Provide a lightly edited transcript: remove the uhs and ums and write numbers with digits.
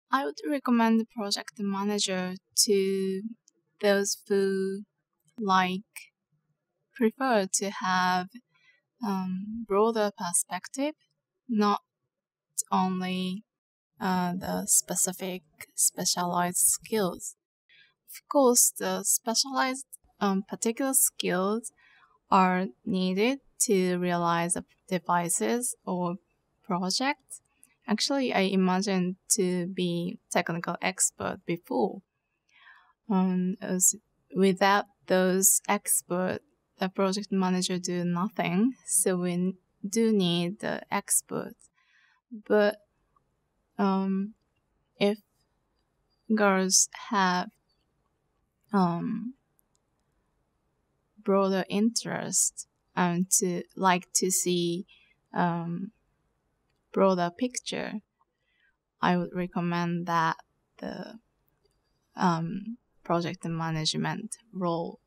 I would recommend the project manager to those who prefer to have broader perspective, not only the specialized skills. Of course, the specialized particular skills are needed to realize devices or projects. Actually, I imagined to be technical expert before. Without those experts, the project manager do nothing. So we do need the experts. But if girls have broader interest and to see broader picture, I would recommend that the project management role